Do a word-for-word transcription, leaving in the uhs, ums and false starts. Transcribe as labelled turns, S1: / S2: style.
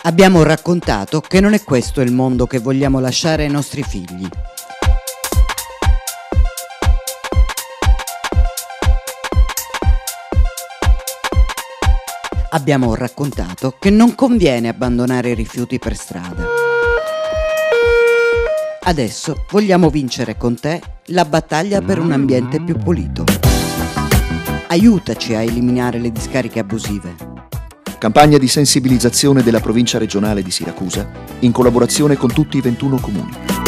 S1: Abbiamo raccontato che non è questo il mondo che vogliamo lasciare ai nostri figli. Abbiamo raccontato che non conviene abbandonare i rifiuti per strada. Adesso vogliamo vincere con te la battaglia per un ambiente più pulito. Aiutaci a eliminare le discariche abusive.
S2: Campagna di sensibilizzazione della provincia regionale di Siracusa in collaborazione con tutti i ventuno comuni.